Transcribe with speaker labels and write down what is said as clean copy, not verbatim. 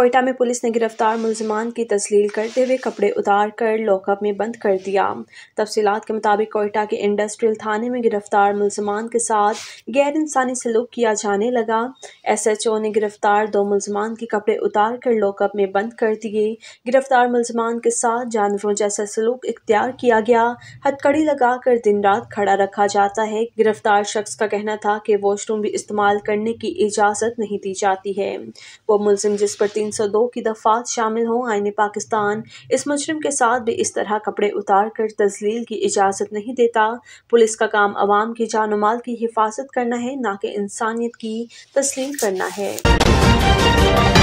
Speaker 1: कोयटा में पुलिस ने गिरफ्तार मुलजमान की तस्लील करते हुए कपड़े उतार कर लॉकअप में बंद कर दिया। तफसीलात के मुताबिक कोयटा के इंडस्ट्रियल थाने में गिरफ्तार मुलजमान के साथ गैर इंसानी सलूक किया जाने लगा। SHO ने गिरफ्तार 2 मुलजमान के कपड़े उतार कर लॉकअप में बंद कर दिए। गिरफ्तार मुलजमान के साथ जानवरों जैसा सलूक इख्तियार किया गया। हथकड़ी लगाकर दिन रात खड़ा रखा जाता है। गिरफ्तार शख्स का कहना था कि वॉशरूम भी इस्तेमाल करने की इजाज़त नहीं दी जाती है। वो मुलजिम जिस पर 302 की दफात शामिल हों, आईने पाकिस्तान इस मुजरिम के साथ भी इस तरह कपड़े उतार कर तस्लील की इजाज़त नहीं देता। पुलिस का काम अवाम की जान और माल की हिफाजत करना है, ना कि इंसानियत की तस्लील करना है।